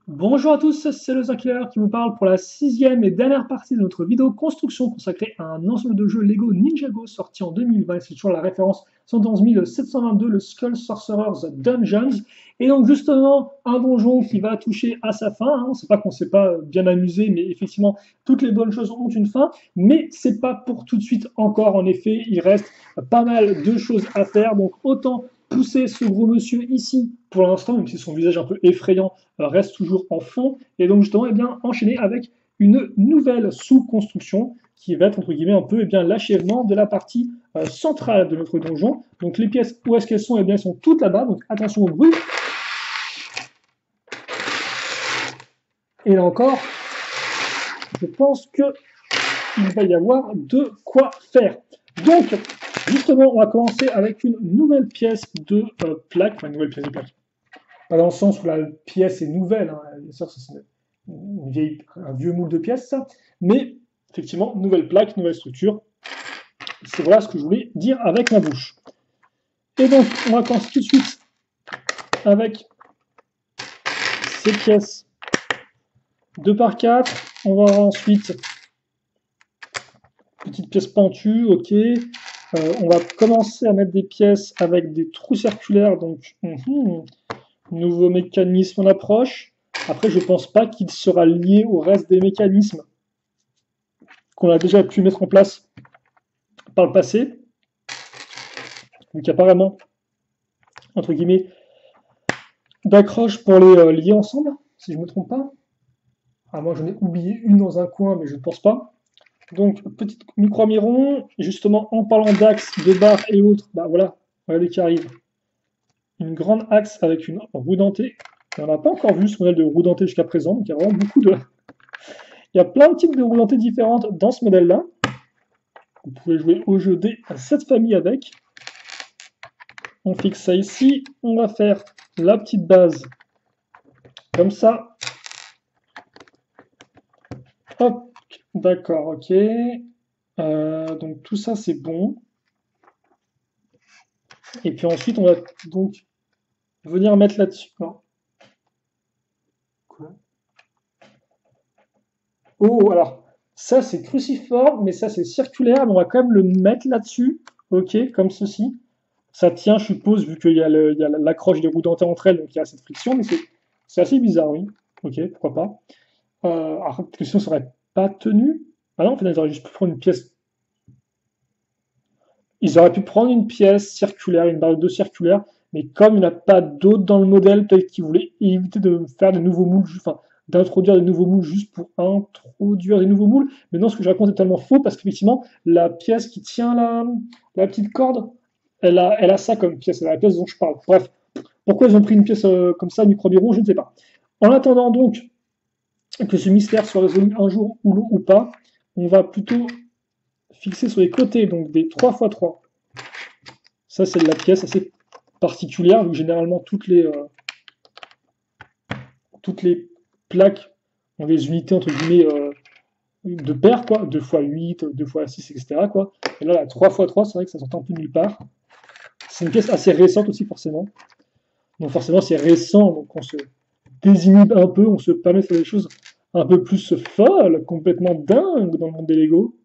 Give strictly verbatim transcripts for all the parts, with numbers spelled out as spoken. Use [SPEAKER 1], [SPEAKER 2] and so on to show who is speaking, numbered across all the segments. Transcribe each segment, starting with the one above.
[SPEAKER 1] Bonjour à tous, c'est le Zinckler qui vous parle pour la sixième et dernière partie de notre vidéo construction consacrée à un ensemble de jeux Lego Ninjago sorti en deux mille vingt. C'est toujours la référence cent onze mille sept cent vingt-deux, le Skull Sorcerer's Dungeons. Et donc justement, un donjon qui va toucher à sa fin. Hein. C'est pas qu'on s'est pas bien amusé, mais effectivement, toutes les bonnes choses ont une fin. Mais c'est pas pour tout de suite encore. En effet, il reste pas mal de choses à faire. Donc autant pousser ce gros monsieur ici pour l'instant, même si son visage un peu effrayant reste toujours en fond, et donc justement, eh bien, enchaîner avec une nouvelle sous-construction qui va être entre guillemets un peu eh bien, l'achèvement de la partie euh, centrale de notre donjon. Donc les pièces, où est-ce qu'elles sont? Eh bien, elles sont toutes là-bas, donc attention au bruit. Et là encore, je pense qu'il va y avoir de quoi faire. Donc, justement, on va commencer avec une nouvelle pièce de euh, plaque, enfin une nouvelle pièce de plaque. Pas dans le sens où la pièce est nouvelle, hein. Bien sûr, c'est une vieille, un vieux moule de pièces, ça. Mais effectivement, nouvelle plaque, nouvelle structure. C'est voilà ce que je voulais dire avec ma bouche. Et donc, on va commencer tout de suite avec ces pièces deux par quatre. On va avoir ensuite petite pièce pentue, ok. Euh, on va commencer à mettre des pièces avec des trous circulaires, donc mm-hmm, nouveau mécanisme en approche. Après, je pense pas qu'il sera lié au reste des mécanismes qu'on a déjà pu mettre en place par le passé. Donc apparemment, entre guillemets, d'accroche pour les euh, lier ensemble, si je ne me trompe pas. Ah, moi, j'en ai oublié une dans un coin, mais je ne pense pas. Donc, petite micro-miron, justement, en parlant d'axes, de barres et autres, bah voilà, regardez qui arrive. Une grande axe avec une roue dentée. Et on n'a pas encore vu ce modèle de roue dentée jusqu'à présent, donc il y a vraiment beaucoup de... Il y a plein de types de roues dentées différentes dans ce modèle-là. Vous pouvez jouer au jeu des sept familles avec. On fixe ça ici. On va faire la petite base comme ça. Hop, d'accord, ok. Euh, donc tout ça c'est bon. Et puis ensuite on va donc venir mettre là-dessus. Non. Quoi? Oh, alors ça c'est cruciforme, mais ça c'est circulaire, mais on va quand même le mettre là-dessus. Ok, comme ceci. Ça tient, je suppose, vu qu'il y a l'accroche des roues dentées entre elles, donc il y a cette friction, mais c'est assez bizarre, oui. Ok, pourquoi pas. Euh, alors, peut-être que sinon ça aurait pas tenu. Ah non, en fait, ils auraient juste pu prendre une pièce. Ils auraient pu prendre une pièce circulaire, une barre de circulaire, mais comme il n'y en a pas d'autres dans le modèle, peut-être qu'ils voulaient éviter de faire des nouveaux moules, enfin, d'introduire des nouveaux moules juste pour introduire des nouveaux moules. Mais non, ce que je raconte est tellement faux parce qu'effectivement, la pièce qui tient la, la petite corde, elle a, elle a ça comme pièce, c'est la pièce dont je parle. Bref, pourquoi ils ont pris une pièce euh, comme ça, micro-biron, je ne sais pas. En attendant donc que ce mystère soit résolu un jour ou, ou pas, on va plutôt fixer sur les côtés, donc des trois fois trois. Ça, c'est de la pièce assez particulière, vu que généralement toutes les, euh, toutes les plaques ont des unités entre guillemets euh, de paires, quoi, deux fois huit, deux fois six, et cetera. Quoi. Et là, la trois fois trois, c'est vrai que ça sort un peu nulle part. C'est une pièce assez récente aussi, forcément. Donc forcément, c'est récent, donc on se désinhibe un peu, on se permet de faire des choses un peu plus folles, complètement dingues dans le monde des Lego.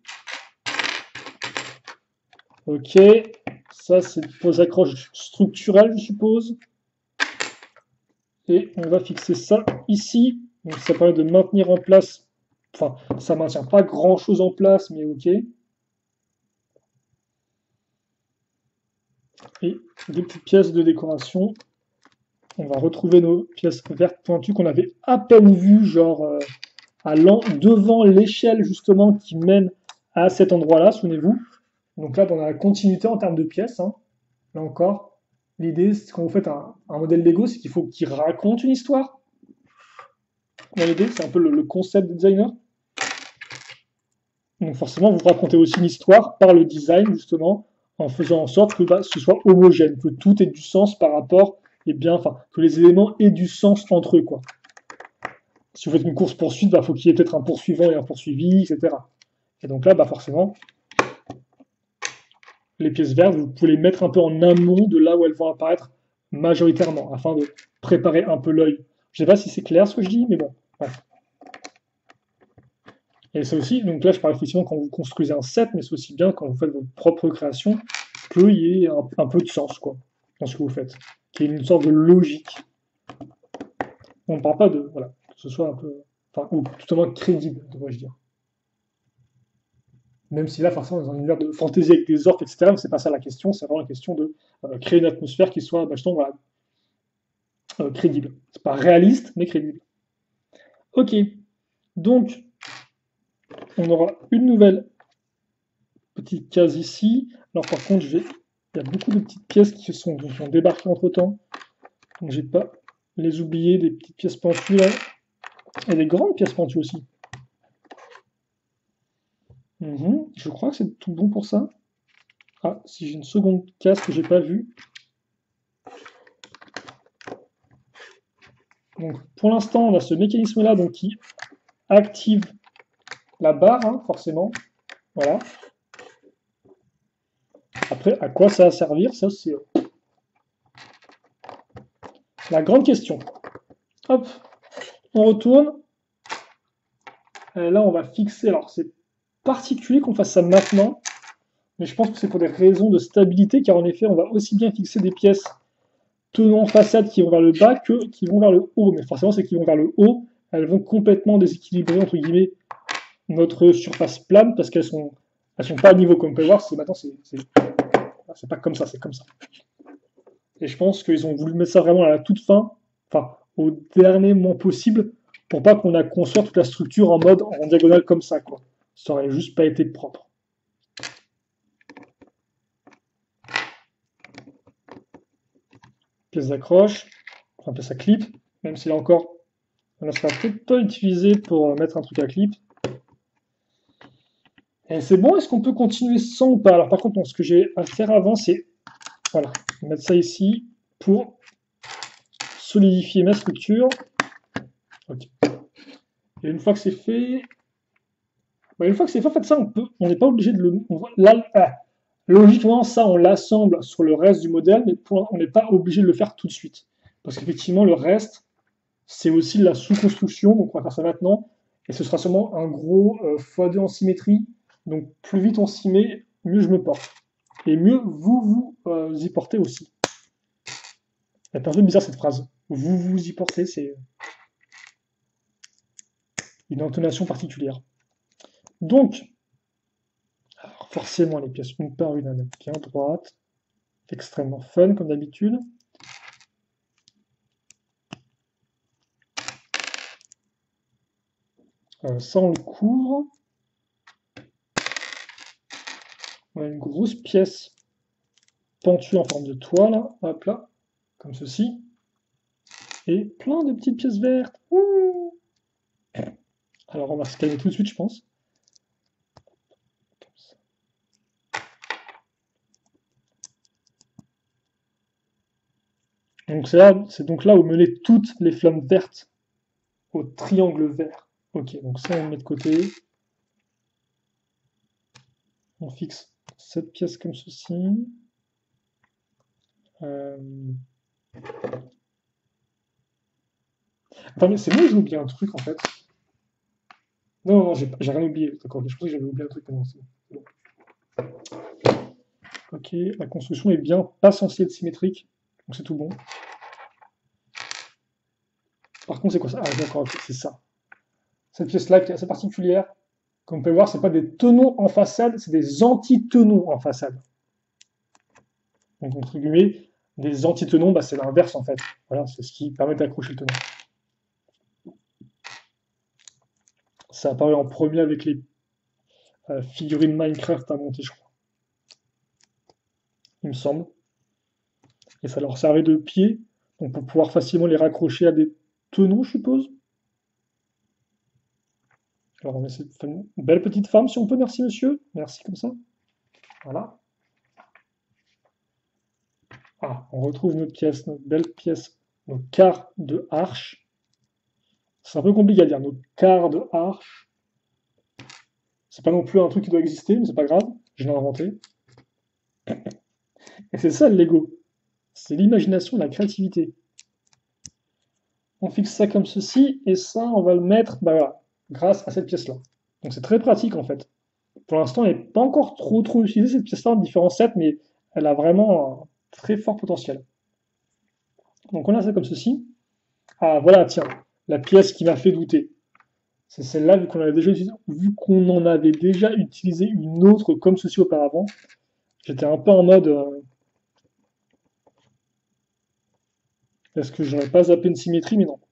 [SPEAKER 1] Ok, ça c'est pour les accroches structurelles, je suppose. Et on va fixer ça ici. Donc ça permet de maintenir en place, enfin ça maintient pas grand chose en place, mais ok. Et des petites pièces de décoration. On va retrouver nos pièces vertes pointues qu'on avait à peine vues, genre euh, à devant l'échelle justement qui mène à cet endroit-là, souvenez-vous. Donc là, dans la continuité en termes de pièces, hein, là encore, l'idée, c'est quand vous faites un, un modèle Lego, c'est qu'il faut qu'il raconte une histoire. L'idée, c'est un peu le, le concept de designer. Donc forcément, vous racontez aussi une histoire par le design, justement, en faisant en sorte que bah, ce soit homogène, que tout ait du sens par rapport, et bien, enfin, que les éléments aient du sens entre eux, quoi. Si vous faites une course-poursuite, il bah, faut qu'il y ait peut-être un poursuivant et un poursuivi, et cetera. Et donc là, bah, forcément, les pièces vertes, vous pouvez les mettre un peu en amont de là où elles vont apparaître majoritairement, afin de préparer un peu l'œil Je sais pas si c'est clair ce que je dis, mais bon. Bref. Et c'est aussi, donc là je parle effectivement quand vous construisez un set, mais c'est aussi bien quand vous faites votre propre création, qu'il y ait un, un peu de sens, quoi, dans ce que vous faites. Qu'il y ait une sorte de logique. On ne parle pas de, voilà, que ce soit un peu, enfin, ou tout au moins crédible, devrais-je dire. Même si là, forcément, dans un univers de fantasy avec des orques, et cetera, mais c'est pas ça la question, c'est vraiment la question de euh, créer une atmosphère qui soit, bah, justement, voilà, euh, crédible. C'est pas réaliste, mais crédible. Ok, donc, on aura une nouvelle petite case ici. Alors par contre, je vais... il y a beaucoup de petites pièces qui, sont, qui ont débarqué entre temps. Donc je vais pas les oublier, des petites pièces pentues là. Et des grandes pièces pentues aussi. Mmh, je crois que c'est tout bon pour ça. Ah, si j'ai une seconde case que j'ai pas vue. Donc pour l'instant, on a ce mécanisme là donc, qui active la barre, hein, forcément. Voilà. Après, à quoi ça va servir? Ça, c'est la grande question. Hop, on retourne. Et là, on va fixer. Alors, c'est particulier qu'on fasse ça maintenant, mais je pense que c'est pour des raisons de stabilité, car en effet, on va aussi bien fixer des pièces tenant façade qui vont vers le bas que qui vont vers le haut. Mais forcément, c'est qui vont vers le haut, elles vont complètement déséquilibrer, entre guillemets, notre surface plane, parce qu'elles sont, elles sont pas à niveau, comme vous pouvez voir. C'est maintenant, c'est, c'est, c'est pas comme ça, c'est comme ça. Et je pense qu'ils ont voulu mettre ça vraiment à la toute fin, enfin, au dernier moment possible, pour pas qu'on a construit toute la structure en mode en diagonale comme ça, quoi. Ça aurait juste pas été propre. Pièce d'accroche, enfin pièce à clip, même si là encore, on ne sera peut-être pas utilisé pour mettre un truc à clip. Et c'est bon, est-ce qu'on peut continuer sans ou pas? Alors par contre, ce que j'ai à faire avant, c'est voilà, mettre ça ici pour solidifier ma structure. Okay. Et une fois que c'est fait, bah, une fois que c'est fait, en fait, ça, on peut, on n'est pas obligé de le, on, là, ah, logiquement, ça, on l'assemble sur le reste du modèle, mais pour, on n'est pas obligé de le faire tout de suite, parce qu'effectivement, le reste, c'est aussi de la sous-construction, donc on va faire ça maintenant, et ce sera seulement un gros euh, fois deux en symétrie, donc plus vite on s'y met, mieux je me porte. Et mieux vous vous euh, y portez aussi. C'est un peu bizarre cette phrase. Vous vous y portez, c'est une intonation particulière. Donc, alors forcément les pièces une par une à mettre bien droite. Extrêmement fun comme d'habitude. Euh, ça on le couvre. On a une grosse pièce pentue en forme de toile, là, hop là, comme ceci. Et plein de petites pièces vertes. Ouh, alors on va se calmer tout de suite, je pense. Donc c'est là, c'est donc là où mener toutes les flammes vertes au triangle vert. Ok, donc ça on le met de côté. On fixe cette pièce comme ceci. Euh... Attends, mais c'est moi j'ai oublié un truc en fait. Non, non, j'ai rien oublié. D'accord, je pensais que j'avais oublié un truc. Non, c'est bon. Ok, la construction est bien pas censée être symétrique, donc c'est tout bon. Par contre, c'est quoi ça? Ah, d'accord, okay, c'est ça. Cette pièce-là qui est assez particulière. Comme vous pouvez voir, c'est pas des tenons en façade, c'est des antitenons en façade. Donc, entre guillemets, des antitenons, bah, c'est l'inverse en fait. Voilà, c'est ce qui permet d'accrocher le tenon. Ça apparaît en premier avec les euh, figurines Minecraft à monter, je crois. Il me semble. Et ça leur servait de pied, donc pour pouvoir facilement les raccrocher à des tenons, je suppose. Alors on essaie de faire une belle petite forme si on peut, merci monsieur. Merci comme ça. Voilà. Ah, on retrouve notre pièce, notre belle pièce, nos quarts de arche. C'est un peu compliqué à dire, nos quarts de arche. C'est pas non plus un truc qui doit exister, mais c'est pas grave, je l'ai inventé. Et c'est ça le Lego. C'est l'imagination et la créativité. On fixe ça comme ceci, et ça, on va le mettre bah, voilà, grâce à cette pièce-là. Donc c'est très pratique en fait. Pour l'instant, elle n'est pas encore trop trop utilisée cette pièce-là en différents sets, mais elle a vraiment un très fort potentiel. Donc on a ça comme ceci. Ah voilà, tiens, la pièce qui m'a fait douter. C'est celle-là, vu qu'on avait déjà utilisé, vu qu'on en avait déjà utilisé une autre comme ceci auparavant. J'étais un peu en mode euh, est-ce que j'aurais pas zappé une symétrie, mais non.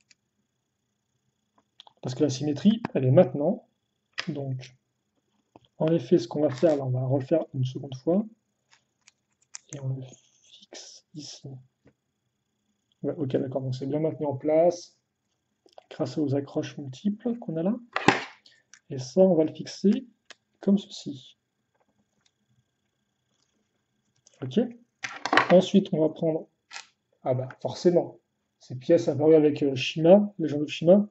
[SPEAKER 1] Parce que la symétrie, elle est maintenant. Donc, en effet, ce qu'on va faire, là, on va refaire une seconde fois. Et on le fixe ici. Ouais, ok, d'accord, donc c'est bien maintenu en place grâce aux accroches multiples qu'on a là. Et ça, on va le fixer comme ceci. Ok. Ensuite, on va prendre, ah bah forcément, ces pièces apparues avec euh, Shima, les gens de Shima,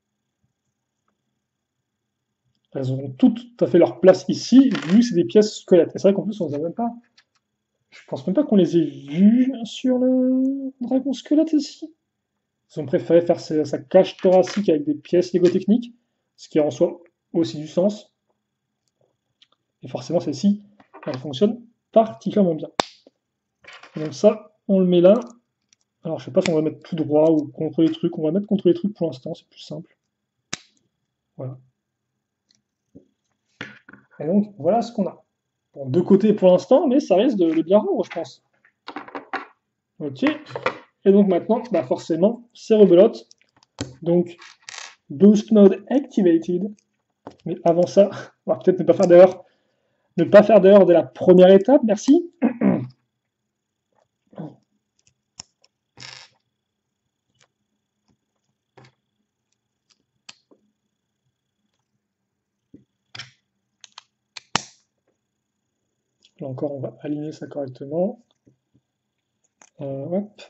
[SPEAKER 1] elles auront toutes à fait leur place ici, vu que c'est des pièces squelettes. Et c'est vrai qu'en plus, on les a même pas. Je pense même pas qu'on les ait vues sur le dragon squelette ici. Ils ont préféré faire sa, sa cage thoracique avec des pièces Lego techniques, ce qui en soi aussi du sens. Et forcément, celle-ci, elle fonctionne particulièrement bien. Donc ça, on le met là. Alors, je sais pas si on va mettre tout droit ou contre les trucs. On va mettre contre les trucs pour l'instant, c'est plus simple. Voilà. Et donc, voilà ce qu'on a. Bon, deux côtés pour l'instant, mais ça risque de, de bien rendre, je pense. Ok. Et donc maintenant, bah forcément, c'est rebelote. Donc, Boost Mode Activated. Mais avant ça, on va peut-être ne pas faire d'erreur. Ne pas faire d'erreur dès la première étape, merci. Là encore, on va aligner ça correctement. Euh, hop.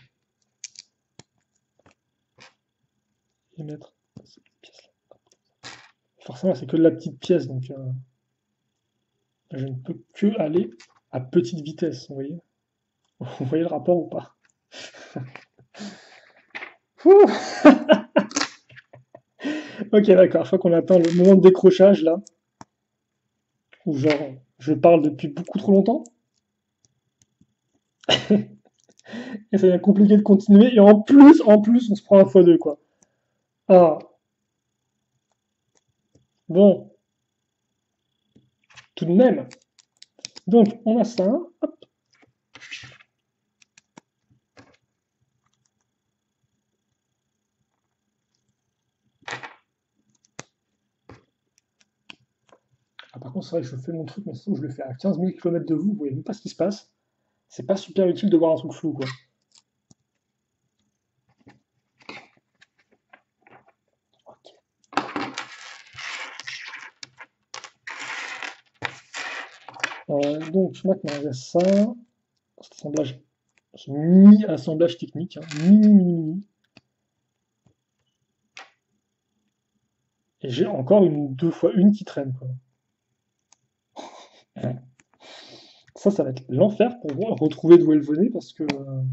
[SPEAKER 1] Et mettre cette pièce-là. Forcément, c'est que de la petite pièce, donc euh, je ne peux que aller à petite vitesse, vous voyez. Vous voyez le rapport ou pas? Ok, d'accord, je crois qu'on atteint le moment de décrochage là, où genre je parle depuis beaucoup trop longtemps, et ça devient compliqué de continuer, et en plus, en plus, on se prend un fois deux quoi. Ah, bon, tout de même. Donc, on a ça, hop. Ah, par contre, c'est vrai que je fais mon truc, mais je le fais à quinze mille kilomètres de vous, vous voyez même pas ce qui se passe. C'est pas super utile de voir un truc flou, quoi. Ok. Euh, donc, maintenant, il y a ça. Cet assemblage, ce mini-assemblage technique, hein. Mini, mini, mini. Et j'ai encore une deux fois une qui traîne, quoi. Ça, ça va être l'enfer pour moi, retrouver d'où elle venait, parce que... euh,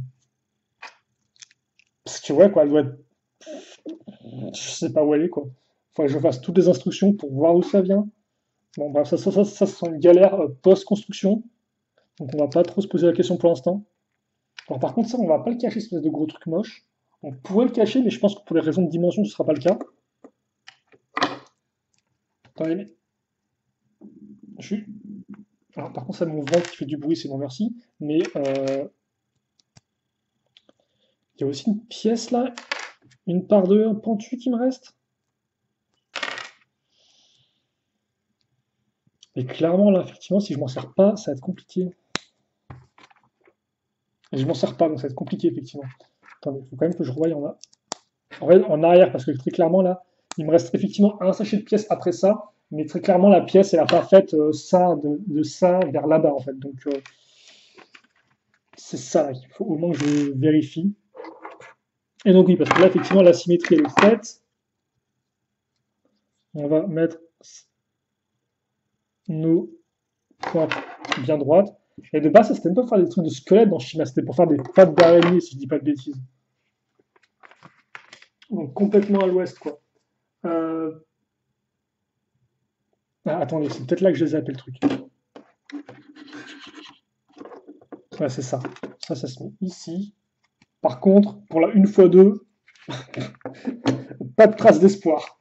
[SPEAKER 1] Parce que, ouais, quoi, elle doit être... Je sais pas où elle est, quoi. Faut que je fasse toutes les instructions pour voir d'où ça vient. Bon, bref, ça, ça, ça, ça, c'est une galère euh, post-construction. Donc, on va pas trop se poser la question pour l'instant. Alors, par contre, ça, on va pas le cacher, cette espèce de gros truc moche. On pourrait le cacher, mais je pense que pour des raisons de dimension, ce sera pas le cas. Attendez, mais... Je suis... Alors, par contre, ça, mon ventre qui fait du bruit, c'est non merci. Mais euh, il y a aussi une pièce là, une part de pentu qui me reste. Et clairement, là, effectivement, si je m'en sers pas, ça va être compliqué. Et je m'en sers pas, donc ça va être compliqué, effectivement. Attendez, il faut quand même que je revoie en, a... en, en arrière, parce que très clairement, là, il me reste effectivement un sachet de pièces après ça. Mais très clairement, la pièce, elle n'a pas fait euh, ça, de, de ça vers là-bas, en fait. Donc, euh, c'est ça qu'il faut au moins que je vérifie. Et donc, oui, parce que là, effectivement, la symétrie, elle est faite. On va mettre nos pointes bien droites. Et de base, ça c'était même pas pour faire des trucs de squelette dans Shima, c'était pour faire des pattes d'araignée, si je dis pas de bêtises. Donc complètement à l'ouest, quoi. Euh, ah, attendez, c'est peut-être là que j'ai zappé le truc. Ouais, c'est ça. Ça, ça se met ici. Par contre, pour la une fois deux, pas de trace d'espoir.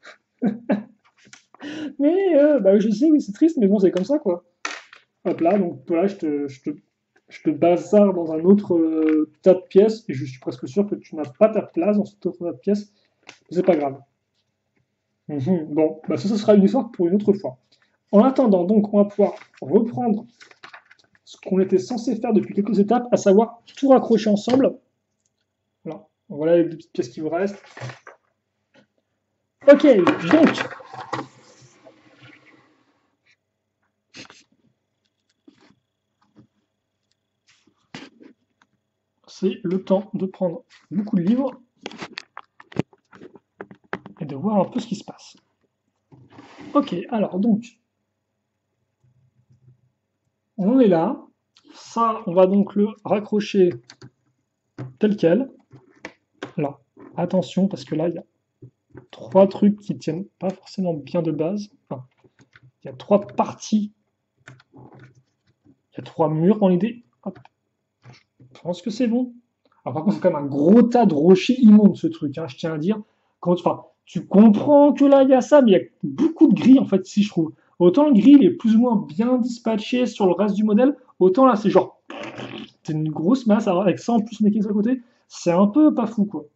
[SPEAKER 1] Mais euh, bah, je sais, oui, c'est triste, mais bon, c'est comme ça, quoi. Hop là, donc voilà, je te, je te, je te bazarde dans un autre euh, tas de pièces, et je suis presque sûr que tu n'as pas ta place dans cet autre tas de pièces. C'est pas grave. Mhm. Bon, bah ça, ce sera une histoire pour une autre fois. En attendant, donc, on va pouvoir reprendre ce qu'on était censé faire depuis quelques étapes, à savoir tout raccrocher ensemble. Voilà, voilà les deux petites pièces qui vous restent. Ok, donc, c'est le temps de prendre beaucoup de livres et de voir un peu ce qui se passe. Ok, alors donc, on est là. Ça, on va donc le raccrocher tel quel. Là, attention, parce que là, il y a trois trucs qui tiennent pas forcément bien de base. Enfin, il y a trois parties. Il y a trois murs dans l'idée. Hop, je pense que c'est bon. Alors, par contre, c'est quand même un gros tas de rochers immondes, ce truc, hein, je tiens à dire. Quand, enfin, tu comprends que là, il y a ça, mais il y a beaucoup de gris, en fait, ici, je trouve. Autant le gris, il est plus ou moins bien dispatché sur le reste du modèle, autant là, c'est genre, c'est une grosse masse, avec ça en plus mécanique à côté, c'est un peu pas fou, quoi.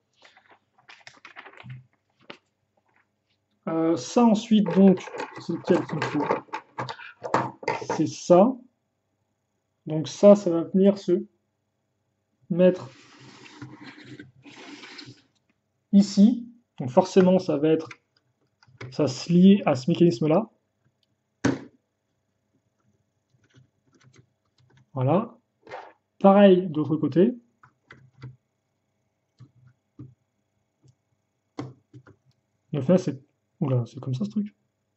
[SPEAKER 1] Euh, ça, ensuite, donc, c'est lequel qu'il me faut? C'est ça. Donc ça, ça va venir se mettre ici. Donc forcément, ça va être, ça se lie à ce mécanisme-là. Voilà. Pareil de l'autre côté. Et au final, c'est... Oula, c'est comme ça ce truc.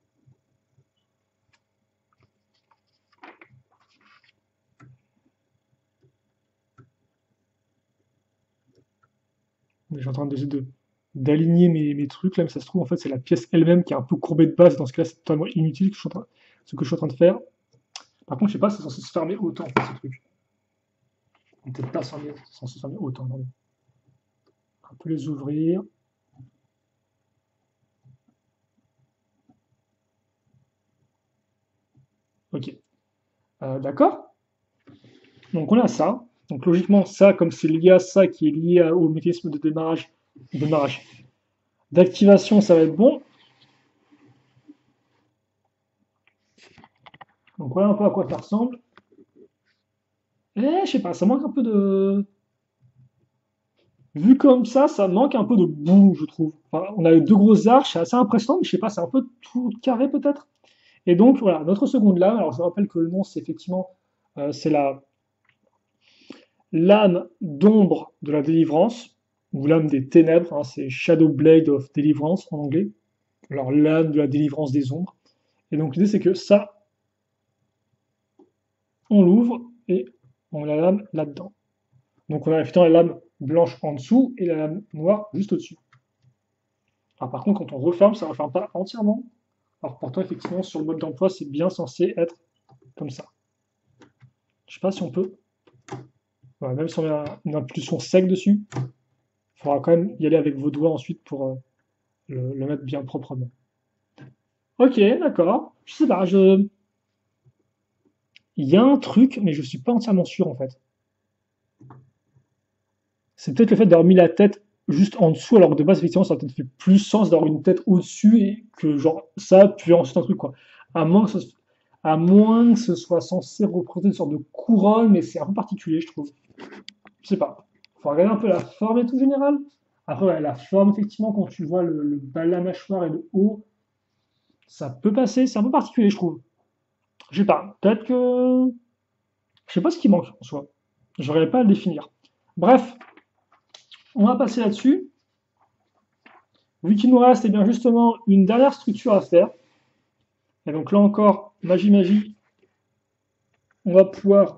[SPEAKER 1] Je suis en train d'essayer de d'aligner mes, mes trucs là, mais ça se trouve en fait c'est la pièce elle-même qui est un peu courbée de base. Dans ce cas-là, c'est totalement inutile que je suis en train- ce que je suis en train de faire. Par contre, je sais pas si c'est censé se fermer autant ce truc. Peut-être pas censé se fermer autant. Non. On peut les ouvrir. Ok. Euh, D'accord. Donc on a ça. Donc logiquement, ça, comme c'est lié à ça, qui est lié à- au mécanisme de démarrage, démarrage, d'activation, ça va être bon. Donc voilà un peu à quoi ça ressemble. Eh, je sais pas, ça manque un peu de. Vu comme ça, ça manque un peu de boue, je trouve. Enfin, on a deux grosses arches, c'est assez impressionnant, mais je sais pas, c'est un peu tout carré peut-être. Et donc voilà, notre seconde lame. Alors je rappelle que le nom, c'est effectivement, euh, c'est la lame d'ombre de la délivrance, ou lame des ténèbres, hein, c'est Shadow Blade of Deliverance en anglais. Alors lame de la délivrance des ombres. Et donc l'idée c'est que ça, on l'ouvre et on a la lame là-dedans. Donc on a effectivement la lame blanche en dessous et la lame noire juste au-dessus. Alors par contre, quand on referme, ça ne referme pas entièrement. Alors pourtant, effectivement, sur le mode d'emploi, c'est bien censé être comme ça. Je ne sais pas si on peut, voilà, même si on a une impulsion sec dessus, il faudra quand même y aller avec vos doigts ensuite pour euh, le, le mettre bien proprement. Ok, d'accord. Je sais pas, je... il y a un truc, mais je suis pas entièrement sûr en fait. C'est peut-être le fait d'avoir mis la tête juste en dessous, alors que de base, effectivement, ça a peut-être fait plus sens d'avoir une tête au-dessus et que genre ça, puis ensuite un truc quoi. À moins que ce, à moins que ce soit censé représenter une sorte de couronne, mais c'est un peu particulier, je trouve. Je sais pas. Faut regarder un peu la forme et tout général. Après, ouais, la forme, effectivement, quand tu vois le, le bas de la mâchoire et le haut, ça peut passer. C'est un peu particulier, je trouve. Je sais pas. Peut-être que. Je sais pas ce qui manque en soi. J'aurais pas à le définir. Bref, on va passer là-dessus. Vu qu'il nous reste, eh bien, justement, une dernière structure à faire. Et donc là encore, magie, magie, on va pouvoir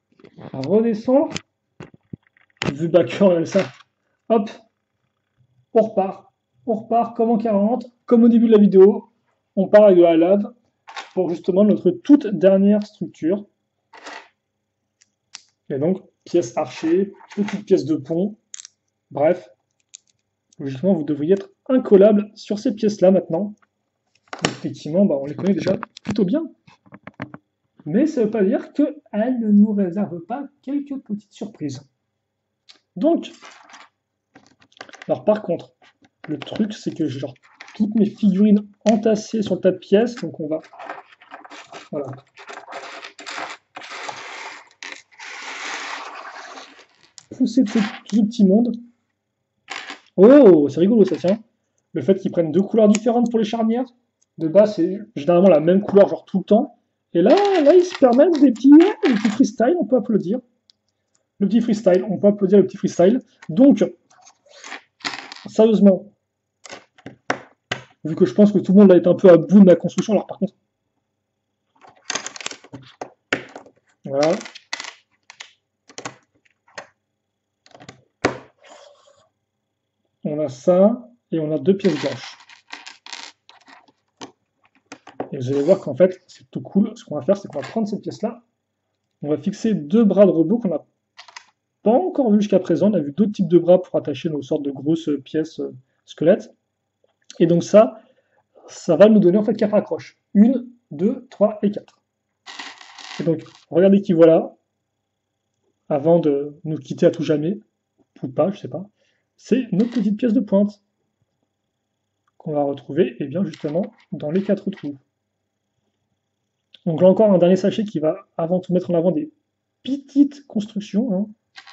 [SPEAKER 1] redescendre. Vu bas que ça, hop, on repart. On repart comme en quarante, comme au début de la vidéo. On part avec de la lave pour justement notre toute dernière structure. Et donc, pièce archer, petite pièce de pont. Bref, logiquement, vous devriez être incollable sur ces pièces-là maintenant. Donc, effectivement, bah, on les connaît déjà plutôt bien. Mais ça ne veut pas dire qu'elles ne nous réservent pas quelques petites surprises. Donc, alors par contre, le truc, c'est que j'ai genre toutes mes figurines entassées sur le tas de pièces, donc on va, voilà. Pousser tout ce petit monde. Oh, c'est rigolo ça, tiens. Le fait qu'ils prennent deux couleurs différentes pour les charnières. De base, c'est généralement la même couleur, genre tout le temps. Et là, là, ils se permettent des petits, des petits freestyle, on peut applaudir. Le petit freestyle, on peut applaudir le petit freestyle. Donc, sérieusement, vu que je pense que tout le monde va être un peu à bout de ma construction, alors par contre, voilà. On a ça, et on a deux pièces blanches. Et vous allez voir qu'en fait, c'est tout cool. Ce qu'on va faire, c'est qu'on va prendre cette pièce-là, on va fixer deux bras de robot qu'on n'a pas encore vu jusqu'à présent. On a vu d'autres types de bras pour attacher nos sortes de grosses pièces euh, squelettes. Et donc ça, ça va nous donner en fait quatre accroches. Une, deux, trois et quatre. Et donc, regardez qui voilà, avant de nous quitter à tout jamais, ou pas, je sais pas, c'est notre petite pièce de pointe qu'on va retrouver, et eh bien justement, dans les quatre trous. Donc là encore, un dernier sachet qui va avant tout mettre en avant des petites constructions, hein,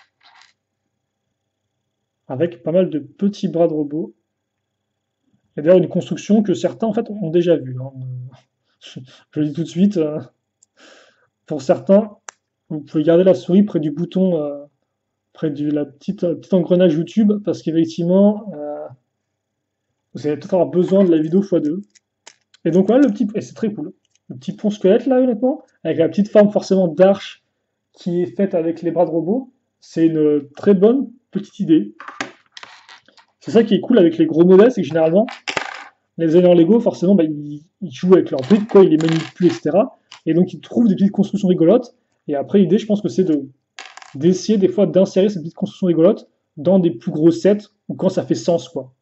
[SPEAKER 1] avec pas mal de petits bras de robots. Et d'ailleurs, une construction que certains en fait ont déjà vue. Hein. Je le dis tout de suite, euh, pour certains, vous pouvez garder la souris près du bouton, euh, près du la petite, euh, petit engrenage YouTube, parce qu'effectivement, euh, vous allez peut-être avoir besoin de la vidéo fois deux. Et donc voilà, le petit, et c'est très cool. Le petit pont squelette là, honnêtement, avec la petite forme forcément d'arche qui est faite avec les bras de robot, c'est une très bonne petite idée. C'est ça qui est cool avec les gros modèles, c'est que généralement, les designers Lego, forcément, bah, ils, ils jouent avec leurs briques, quoi, ils les manipulent, et cetera. Et donc ils trouvent des petites constructions rigolotes. Et après, l'idée, je pense que c'est de d'essayer des fois d'insérer ces petites constructions rigolotes dans des plus gros sets ou quand ça fait sens, quoi.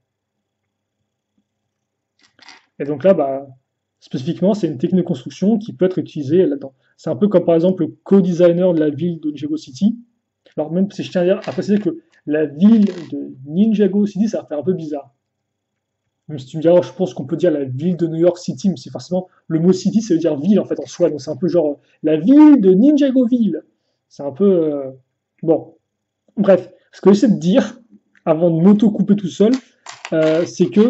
[SPEAKER 1] Et donc là, bah, spécifiquement, c'est une technique de construction qui peut être utilisée là-dedans. C'est un peu comme par exemple le co-designer de la ville de Ninjago City. Alors même si je tiens à, dire, à préciser que la ville de Ninjago City, ça va faire un peu bizarre. Même si tu me diras, je pense qu'on peut dire la ville de New York City, mais c'est forcément le mot city, ça veut dire ville en fait en soi. Donc c'est un peu genre la ville de Ninjagoville. C'est un peu euh... bon. Bref, ce que j'essaie de dire avant de m'auto-couper tout seul, euh, c'est que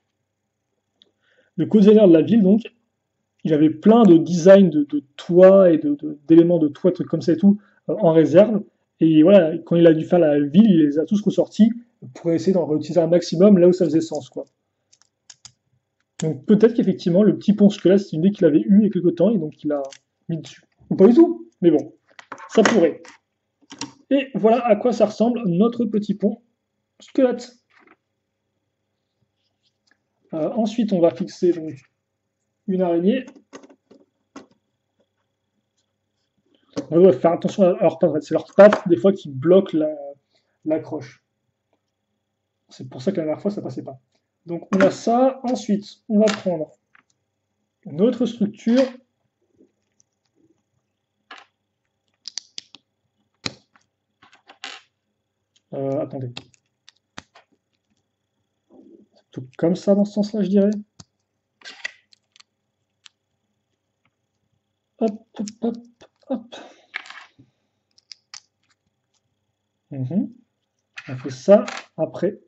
[SPEAKER 1] le co-designer de la ville, donc, il avait plein de designs de, de toits et d'éléments de, de, de toits, trucs comme ça et tout, euh, en réserve. Et voilà, quand il a dû faire la ville, il les a tous ressortis pour essayer d'en réutiliser un maximum là où ça faisait sens, quoi. Donc peut-être qu'effectivement, le petit pont squelette, c'est une idée qu'il avait eue il y a quelque temps et donc il a mis dessus. Ou pas du tout, mais bon, ça pourrait. Et voilà à quoi ça ressemble notre petit pont squelette. Euh, ensuite, on va fixer donc, une araignée. On doit faire attention à leurs pattes. C'est leurs pattes, des fois, qui bloquent l'accroche. La, c'est pour ça que la dernière fois, ça passait pas. Donc on a ça. Ensuite, on va prendre une autre structure. Euh, attendez. Tout comme ça dans ce sens-là, je dirais. Hop, hop, hop, hop. Mmh. On fait ça. Après,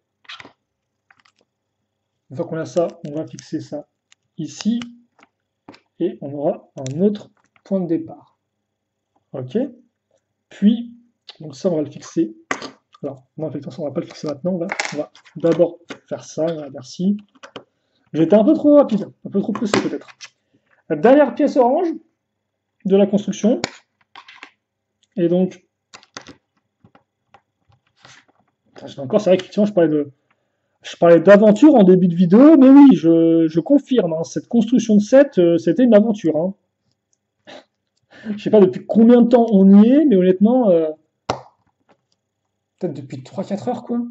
[SPEAKER 1] une fois qu'on a ça, on va fixer ça ici. Et on aura un autre point de départ. Ok. Puis, donc ça, on va le fixer. Alors, non, effectivement, on va pas le fixer maintenant. On va, on va d'abord faire ça. Voilà, merci. J'étais un peu trop rapide, un peu trop pressé peut-être. La dernière pièce orange de la construction. Et donc, encore, c'est vrai qu'effectivement, je parlais de. Je parlais d'aventure en début de vidéo, mais oui, je, je confirme, hein, cette construction de set, euh, c'était une aventure. Hein. Je sais pas depuis combien de temps on y est, mais honnêtement, euh, peut-être depuis trois quatre heures, quoi.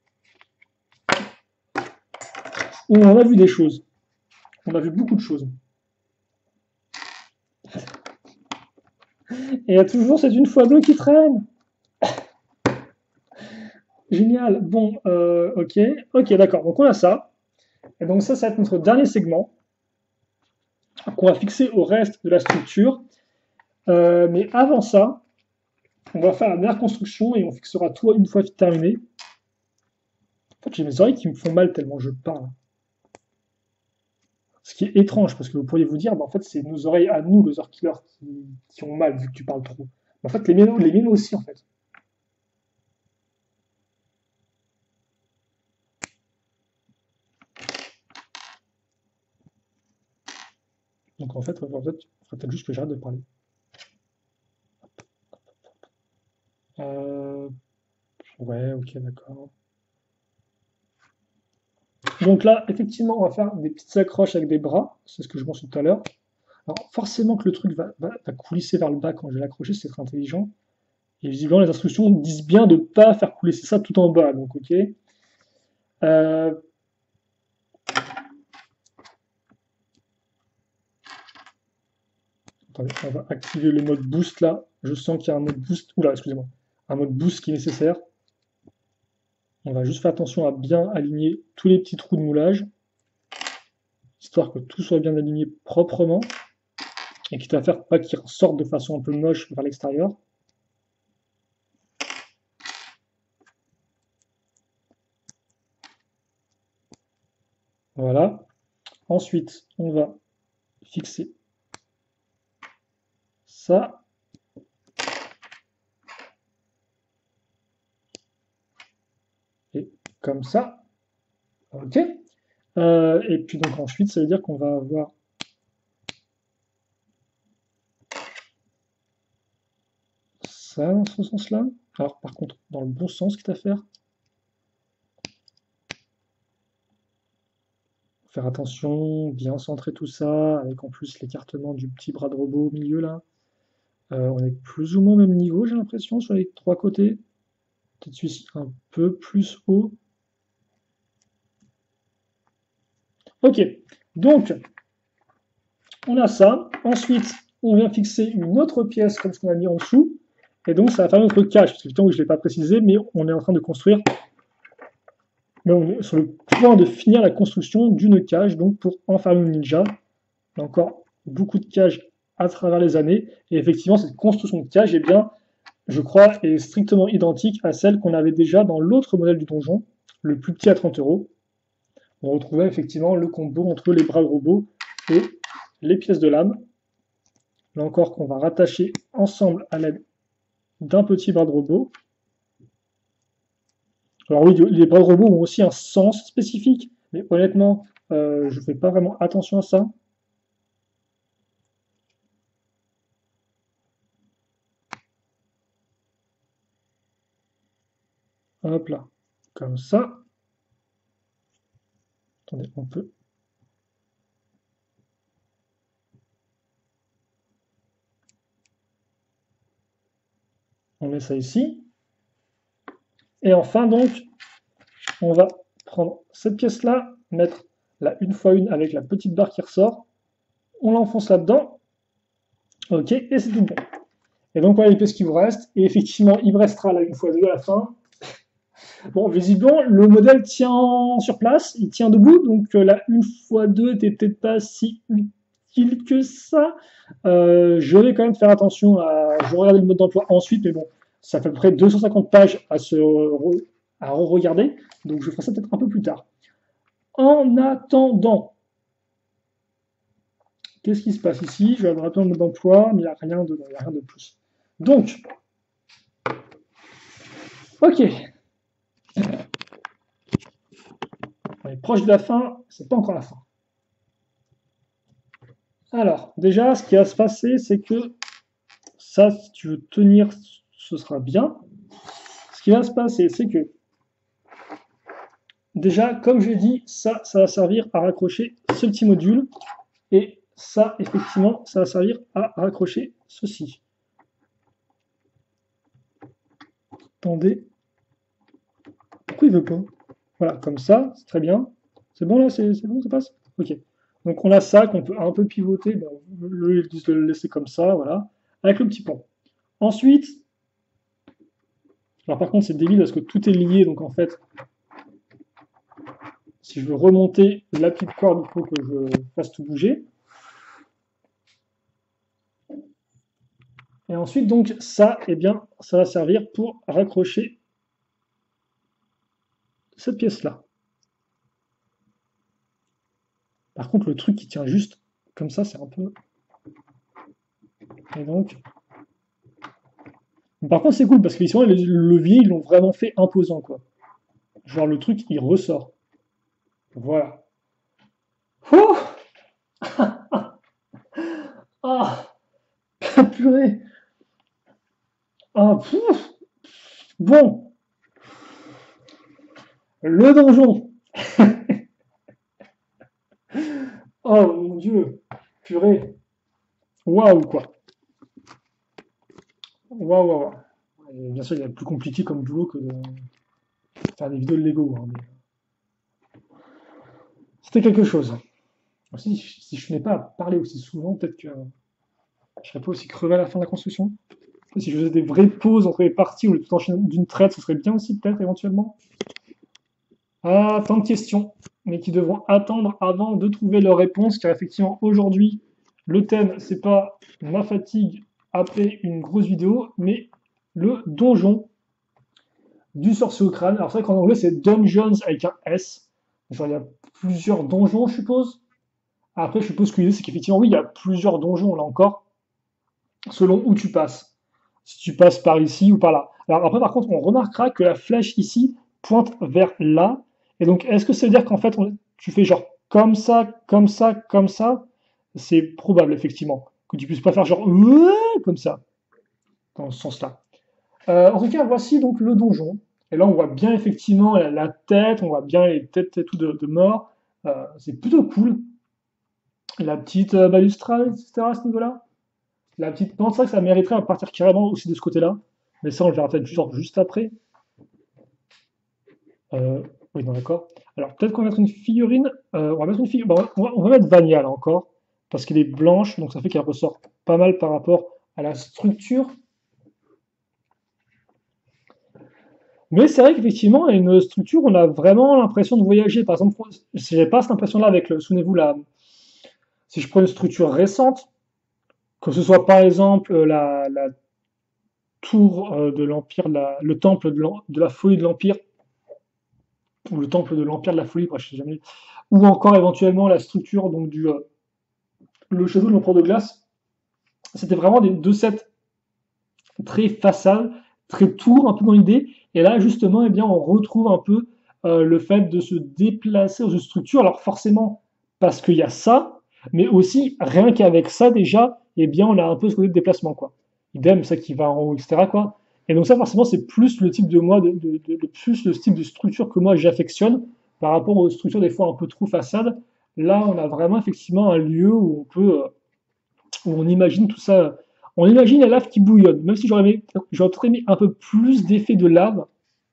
[SPEAKER 1] On en a vu des choses. On a vu beaucoup de choses. Et il y a toujours cette une fois deux qui traîne. Génial. Bon, euh, ok. Ok, d'accord. Donc on a ça. Et donc ça, ça va être notre dernier segment qu'on va fixer au reste de la structure. Euh, mais avant ça, on va faire la dernière construction et on fixera tout une fois terminé. En fait, j'ai mes oreilles qui me font mal tellement je parle. Ce qui est étrange, parce que vous pourriez vous dire, bah, en fait, c'est nos oreilles à nous, les orkillers, qui, qui ont mal, vu que tu parles trop. Mais en fait, les miennes, les miennes aussi, en fait. Donc, en fait, il faudrait peut-être juste que j'arrête de parler. Euh... Ouais, ok, d'accord. Donc là, effectivement, on va faire des petites accroches avec des bras. C'est ce que je mentionne tout à l'heure. Alors, forcément que le truc va, va, va coulisser vers le bas quand je vais l'accrocher, c'est très intelligent. Et visiblement, les instructions disent bien de ne pas faire coulisser ça tout en bas. Donc, ok. Euh, Attendez, on va activer le mode boost là. Je sens qu'il y a un mode boost. Oula, excusez-moi. Un mode boost qui est nécessaire. On va juste faire attention à bien aligner tous les petits trous de moulage, histoire que tout soit bien aligné proprement, et quitte à faire pas qu'il ressorte de façon un peu moche vers l'extérieur. Voilà. Ensuite, on va fixer ça. Et comme ça. Ok. Euh, et puis donc ensuite, ça veut dire qu'on va avoir ça dans ce sens-là. Alors par contre, dans le bon sens, quitte à faire. Faire attention, bien centrer tout ça, avec en plus l'écartement du petit bras de robot au milieu là. Euh, on est plus ou moins au même niveau, j'ai l'impression, sur les trois côtés. Peut-être celui-ci un peu plus haut. Ok, donc on a ça. Ensuite, on vient fixer une autre pièce comme ce qu'on a mis en dessous. Et donc ça va faire notre cage, parce que le temps où je ne l'ai pas précisé, mais on est en train de construire. Mais on est sur le point de finir la construction d'une cage, donc pour enfermer le ninja. Il y a encore beaucoup de cages à travers les années. Et effectivement, cette construction de cage, eh bien, je crois, est strictement identique à celle qu'on avait déjà dans l'autre modèle du donjon, le plus petit à trente euros. On retrouvait effectivement le combo entre les bras de robot et les pièces de lame. Là encore, qu'on va rattacher ensemble à l'aide d'un petit bras de robot. Alors oui, les bras de robot ont aussi un sens spécifique, mais honnêtement, euh, je ne fais pas vraiment attention à ça. Hop là, comme ça. Attendez, on peut. On met ça ici. Et enfin, donc, on va prendre cette pièce-là, mettre la une fois une avec la petite barre qui ressort. On l'enfonce là-dedans. Ok, et c'est tout bon. Et donc voilà les pièces qui vous restent. Et effectivement, il me restera la une fois deux à la fin. Bon, visiblement, le modèle tient sur place, il tient debout, donc euh, la une fois deux était peut-être pas si utile que ça. Euh, je vais quand même faire attention à... Je vais regarder le mode d'emploi ensuite, mais bon, ça fait à peu près deux cent cinquante pages à se re... à re-regarder, donc je ferai ça peut-être un peu plus tard. En attendant, qu'est-ce qui se passe ici? Je vais avoir un le mode d'emploi, mais il n'y a rien de, il y a rien de plus. Donc, ok. On est proche de la fin, c'est pas encore la fin. Alors, déjà, ce qui va se passer, c'est que ça, si tu veux tenir, ce sera bien. Ce qui va se passer, c'est que déjà, comme j'ai dit, ça, ça va servir à raccrocher ce petit module. Et ça, effectivement, ça va servir à raccrocher ceci. Attendez. Pourquoi il veut pas? Voilà, comme ça, c'est très bien. C'est bon là, c'est bon, ça passe? Ok. Donc on a ça qu'on peut un peu pivoter, bon, le, le laisser comme ça, voilà, avec le petit pont. Ensuite, alors par contre c'est débile parce que tout est lié, donc en fait, si je veux remonter la petite corde, il faut que je fasse tout bouger. Et ensuite, donc, ça, eh bien, ça va servir pour raccrocher cette pièce-là. Par contre, le truc qui tient juste comme ça, c'est un peu... Et donc... Par contre, c'est cool, parce que ici, les leviers, ils l'ont vraiment fait imposant, quoi. Genre, le truc, il ressort. Voilà. Oh ah purée. Ah, pouf. Bon. Le donjon. Oh, mon Dieu. Purée. Waouh, quoi. Waouh, waouh. Bien sûr, il y a plus compliqué comme boulot que de faire des vidéos de Lego. Hein, mais... C'était quelque chose. Si, si je n'ai pas à parler aussi souvent, peut-être que je serais pas aussi crevé à la fin de la construction. Si je faisais des vraies pauses entre les parties ou le tout enchaînement d'une traite, ce serait bien aussi, peut-être, éventuellement. Ah, tant de questions, mais qui devront attendre avant de trouver leur réponse, car effectivement, aujourd'hui, le thème, c'est pas ma fatigue après une grosse vidéo, mais le donjon du sorcier au crâne. Alors c'est vrai qu'en anglais, c'est Dungeons avec un S. Genre, il y a plusieurs donjons, je suppose. Après, je suppose que l'idée, c'est qu'effectivement, oui, il y a plusieurs donjons, là encore, selon où tu passes. Si tu passes par ici ou par là. Alors après, par contre, on remarquera que la flèche ici pointe vers là. Et donc, est-ce que ça veut dire qu'en fait, on- tu fais genre comme ça, comme ça, comme ça? C'est probable, effectivement. Que tu puisses pas faire genre euh, comme ça, dans ce sens-là. Euh, en tout cas, voici donc le donjon. Et là, on voit bien effectivement la, la tête, on voit bien les têtes et tout de, de mort. Euh, c'est plutôt cool. La petite euh, balustrade, et cetera à ce niveau-là. La petite pente, c'est vrai que ça mériterait à partir carrément aussi de ce côté-là. Mais ça, on le verra peut-être juste, juste après. Euh, oui, non, d'accord. Alors, peut-être qu'on va mettre une figurine. Euh, on va mettre une figurine. Bon, on, va, on va mettre Vania, là, encore. Parce qu'elle est blanche, donc ça fait qu'elle ressort pas mal par rapport à la structure. Mais c'est vrai qu'effectivement, à une structure, on a vraiment l'impression de voyager. Par exemple, si j'ai pas cette impression-là avec le, souvenez-vous, là, si je prends une structure récente, que ce soit par exemple euh, la, la tour euh, de l'Empire, la- le temple de, l'en- de la folie de l'Empire, ou le temple de l'Empire de la folie, quoi, je sais jamais, ou encore éventuellement la structure donc du euh, le château de l'Empereur de glace, c'était vraiment des deux sets très façade, très tour un peu dans l'idée. Et là, justement, eh bien, on retrouve un peu euh, le fait de se déplacer dans une structure. Alors forcément, parce qu'il y a ça, mais aussi, rien qu'avec ça, déjà, eh bien, on a un peu ce côté de déplacement, quoi. Idem, ça qui va en haut, et cetera, quoi. Et donc ça, forcément, c'est plus le type de moi, de, de, de, de plus le type de structure que moi j'affectionne par rapport aux structures des fois un peu trop façade. Là, on a vraiment effectivement un lieu où on peut, euh, où on imagine tout ça. On imagine la lave qui bouillonne, même si j'aurais aimé, j'aurais peut-être aimé un peu plus d'effet de lave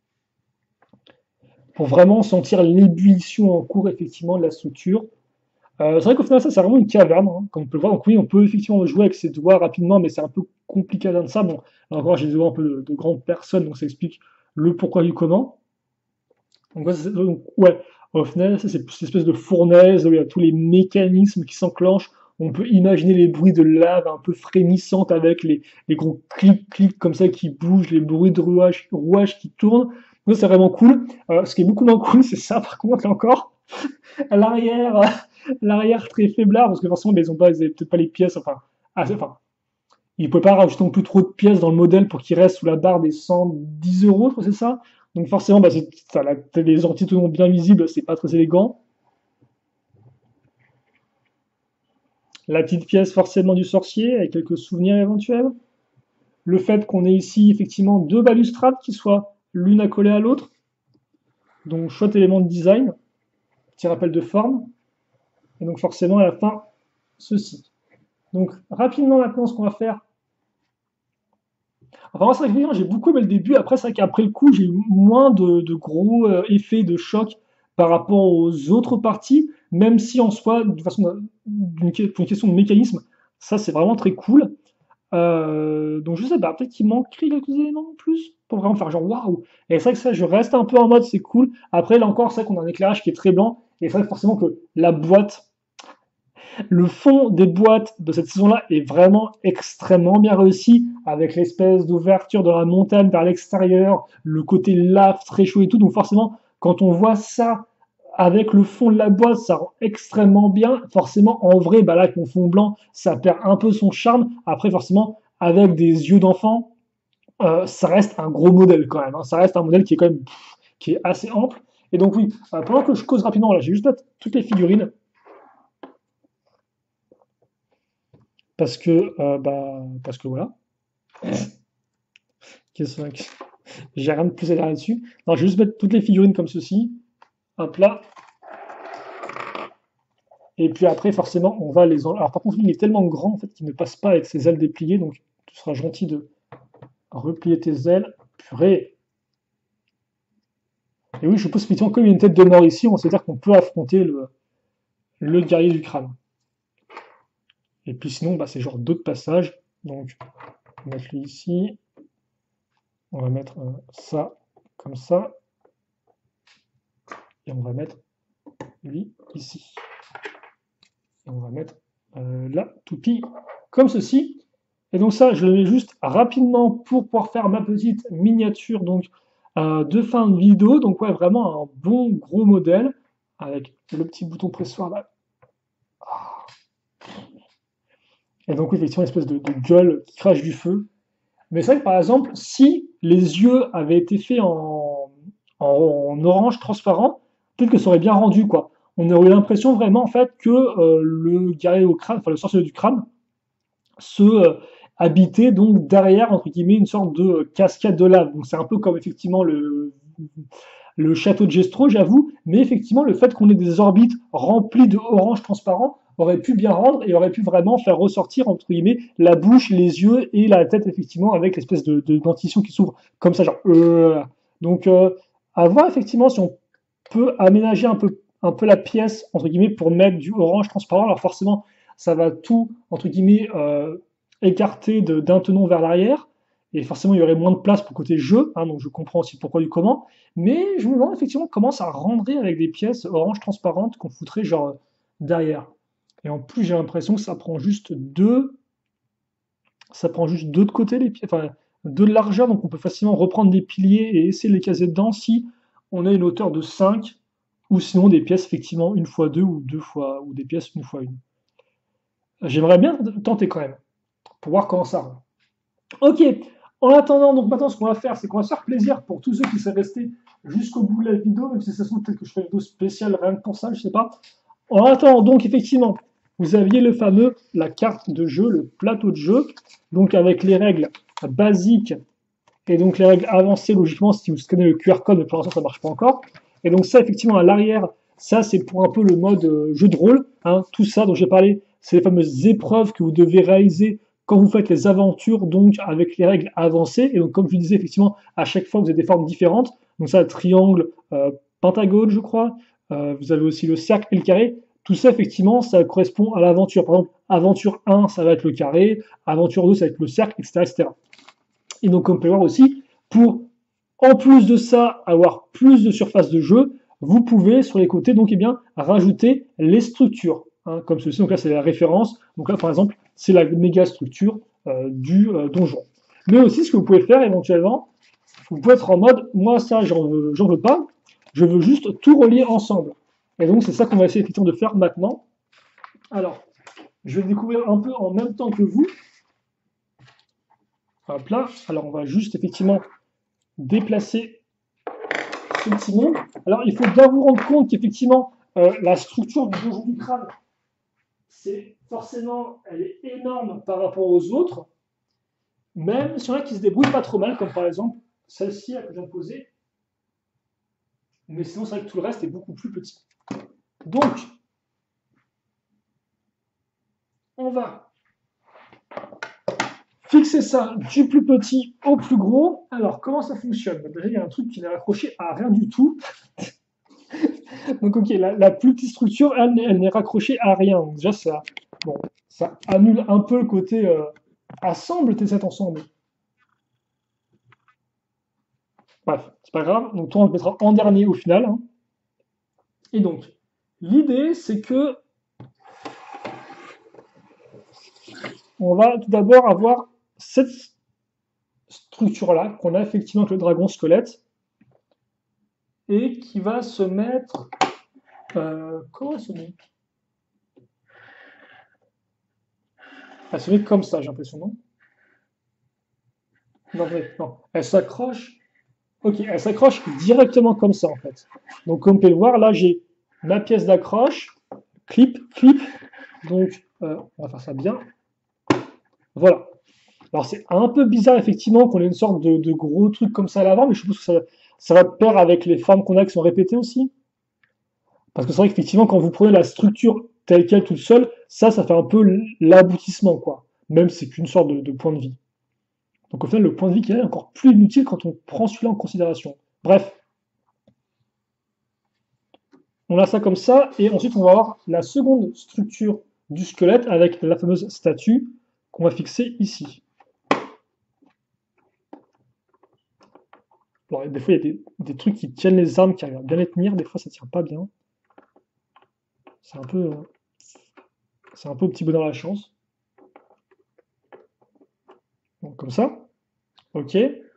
[SPEAKER 1] pour vraiment sentir l'ébullition en cours effectivement de la structure. Euh, c'est vrai qu'au final, ça, c'est vraiment une caverne, hein, comme on peut le voir. Donc oui, on peut effectivement jouer avec ses doigts rapidement, mais c'est un peu compliqué à de ça. Bon, là encore, j'ai des doigts un peu de, de grandes personnes, donc ça explique le pourquoi du comment. Donc, ouais, donc, ouais, au final, c'est cette espèce de fournaise où il y a tous les mécanismes qui s'enclenchent. On peut imaginer les bruits de lave un peu frémissantes avec les, les gros clics-clics comme ça qui bougent, les bruits de rouage, rouage qui tournent. Donc, c'est vraiment cool. Euh, ce qui est beaucoup moins cool, c'est ça, par contre, là encore. À l'arrière, euh, l'arrière très faiblard, parce que forcément, ben, ils ont pas, ils avaient peut-être pas les pièces, enfin, ah, enfin, ils ne pouvaient pas rajouter non plus trop de pièces dans le modèle pour qu'il reste sous la barre des cent dix euros, je crois que c'est ça. Donc forcément, bah, c'est, ça, la, les antitonons bien visibles, c'est pas très élégant. La petite pièce forcément du sorcier, avec quelques souvenirs éventuels. Le fait qu'on ait ici effectivement deux balustrades qui soient l'une accolée à l'autre. Donc, chouette élément de design, petit rappel de forme. Et donc, forcément, à la fin, ceci. Donc, rapidement, maintenant, ce qu'on va faire. Enfin, moi, c'est vrai que j'ai beaucoup aimé le début. Après, c'est vrai qu'après le coup, j'ai eu moins de, de gros euh, effets de choc par rapport aux autres parties, même si en soi, de façon, d'une, pour une question de mécanisme, ça, c'est vraiment très cool. Euh, donc je sais pas, peut-être qu'il manquerait quelques éléments en plus pour vraiment faire genre waouh. Et c'est vrai que ça, je reste un peu en mode c'est cool. Après, là encore, c'est vrai qu'on a un éclairage qui est très blanc. Et c'est vrai que forcément que la boîte, le fond des boîtes de cette saison-là est vraiment extrêmement bien réussi, avec l'espèce d'ouverture de la montagne vers l'extérieur, le côté lave très chaud et tout. Donc forcément, quand on voit ça avec le fond de la boîte, ça rend extrêmement bien. Forcément, en vrai, bah là, avec mon fond blanc, ça perd un peu son charme. Après, forcément, avec des yeux d'enfant, euh, ça reste un gros modèle quand même, hein. Ça reste un modèle qui est quand même pff, qui est assez ample. Et donc oui, euh, pendant que je cause rapidement, là, j'ai juste mettre toutes les figurines parce que euh, bah parce que voilà. Qu'est-ce que- J'ai rien de plus à dire là-dessus. Alors, je vais juste mettre toutes les figurines comme ceci. Hop là. Et puis après, forcément, on va les enlever. Alors, par contre, lui, il est tellement grand en fait qu'il ne passe pas avec ses ailes dépliées. Donc, tu seras gentil de replier tes ailes. Purée. Et oui, je suppose effectivement, comme il y a une tête de mort ici, on sait dire qu'on peut affronter le, le guerrier du crâne. Et puis sinon, bah, c'est genre d'autres passages. Donc, on va mettre lui ici. On va mettre euh, ça comme ça. Et on va mettre lui ici. Et on va mettre euh, la toupie comme ceci. Et donc ça, je le mets juste rapidement pour pouvoir faire ma petite miniature donc euh, de fin de vidéo. Donc ouais, vraiment un bon gros modèle avec le petit bouton pressoir là. Et donc oui, effectivement, une espèce de, de gueule qui crache du feu. Mais c'est vrai que par exemple, si les yeux avaient été faits en, en, en orange transparent, peut-être que ça aurait bien rendu quoi. On aurait eu l'impression vraiment en fait que euh, le guerrier au crâne, enfin le sorcier du crâne, se euh, habiter donc derrière entre guillemets une sorte de euh, cascade de lave. Donc c'est un peu comme effectivement le le château de Gestro, j'avoue, mais effectivement le fait qu'on ait des orbites remplies de orange transparent aurait pu bien rendre et aurait pu vraiment faire ressortir entre guillemets la bouche, les yeux et la tête effectivement avec l'espèce de, de dentition qui s'ouvre comme ça genre euh. Donc euh, à voir effectivement si on peut aménager un peu un peu la pièce entre guillemets pour mettre du orange transparent. Alors forcément ça va tout, entre guillemets, euh, écarter d'un tenon vers l'arrière. Et forcément, il y aurait moins de place pour côté jeu, hein, donc je comprends aussi pourquoi du comment. Mais je me demande effectivement comment ça rendrait avec des pièces orange transparentes qu'on foutrait genre derrière. Et en plus, j'ai l'impression que ça prend juste deux, ça prend juste deux de côté les pieds, enfin deux de largeur, donc on peut facilement reprendre des piliers et essayer de les caser dedans si on a une hauteur de cinq, ou sinon des pièces effectivement une fois deux ou deux fois, ou des pièces une fois une. J'aimerais bien tenter quand même, pour voir comment ça rend. Ok, en attendant, donc maintenant ce qu'on va faire, c'est qu'on va se faire plaisir pour tous ceux qui sont restés jusqu'au bout de la vidéo, même si ça se trouve peut-être que je ferai une vidéo spéciale rien que pour ça, je sais pas. En attendant, donc effectivement, vous aviez le fameux, la carte de jeu, le plateau de jeu, donc avec les règles basiques et donc les règles avancées, logiquement, si vous scannez le Q R code, mais pour l'instant ça ne marche pas encore. Et donc ça, effectivement, à l'arrière, ça c'est pour un peu le mode euh, jeu de rôle, hein, tout ça dont j'ai parlé, c'est les fameuses épreuves que vous devez réaliser quand vous faites les aventures, donc avec les règles avancées. Et donc comme je vous disais, effectivement, à chaque fois vous avez des formes différentes. Donc ça, triangle, euh, pentagone, je crois. Euh, vous avez aussi le cercle et le carré. Tout ça, effectivement, ça correspond à l'aventure. Par exemple, aventure un, ça va être le carré, aventure deux, ça va être le cercle, et cetera, et cetera. Et donc, on peut voir aussi, pour, en plus de ça, avoir plus de surface de jeu, vous pouvez, sur les côtés, donc, eh bien, rajouter les structures, hein, comme ceci. Donc là, c'est la référence. Donc là, par exemple, c'est la méga structure euh, du euh, donjon. Mais aussi, ce que vous pouvez faire, éventuellement, vous pouvez être en mode, moi, ça, j'en veux, j'en veux pas, je veux juste tout relier ensemble. Et donc, c'est ça qu'on va essayer, effectivement, de faire maintenant. Alors, je vais découvrir un peu en même temps que vous. Hop là. Alors, on va juste, effectivement, déplacer ce petit monde. Alors, il faut bien vous rendre compte qu'effectivement, euh, la structure du donjon du crâne, c'est forcément, elle est énorme par rapport aux autres, même s'il y en a qui se débrouillent pas trop mal, comme par exemple celle-ci que je viens de poser. Mais sinon, c'est vrai que tout le reste est beaucoup plus petit. Donc, on va fixer ça du plus petit au plus gros. Alors, comment ça fonctionne? Bah, déjà, il y a un truc qui n'est raccroché à rien du tout. Donc, ok, la, la plus petite structure, elle, elle n'est raccrochée à rien. Donc, déjà, ça, bon, ça annule un peu le côté euh, assemble tes sept ensemble. Bref, c'est pas grave. Donc, toi, on le mettra en dernier au final, hein. Et donc, l'idée, c'est que on va tout d'abord avoir cette structure-là qu'on a effectivement avec le dragon squelette et qui va se mettre. Euh, comment elle se met? Elle se met comme ça, j'ai l'impression, non? Non, mais non. Elle s'accroche. Ok, elle s'accroche directement comme ça, en fait. Donc, comme vous pouvez le voir, là, j'ai ma pièce d'accroche. Clip, clip. Donc, euh, on va faire ça bien. Voilà. Alors, c'est un peu bizarre, effectivement, qu'on ait une sorte de, de gros truc comme ça à l'avant, mais je suppose que ça, ça va de pair avec les formes qu'on a qui sont répétées aussi. Parce que c'est vrai qu'effectivement, quand vous prenez la structure telle qu'elle toute seule, ça, ça fait un peu l'aboutissement, quoi. Même si c'est qu'une sorte de, de point de vie. Donc au final, le point de vie qu'il y a est encore plus inutile quand on prend celui-là en considération. Bref, on a ça comme ça, et ensuite on va avoir la seconde structure du squelette avec la fameuse statue qu'on va fixer ici. Alors, des fois, il y a des, des trucs qui tiennent les armes, qui arrivent à bien les tenir, des fois ça tient pas bien. C'est un peu, c'est un peu au petit bonheur la chance. Donc, comme ça. Ok.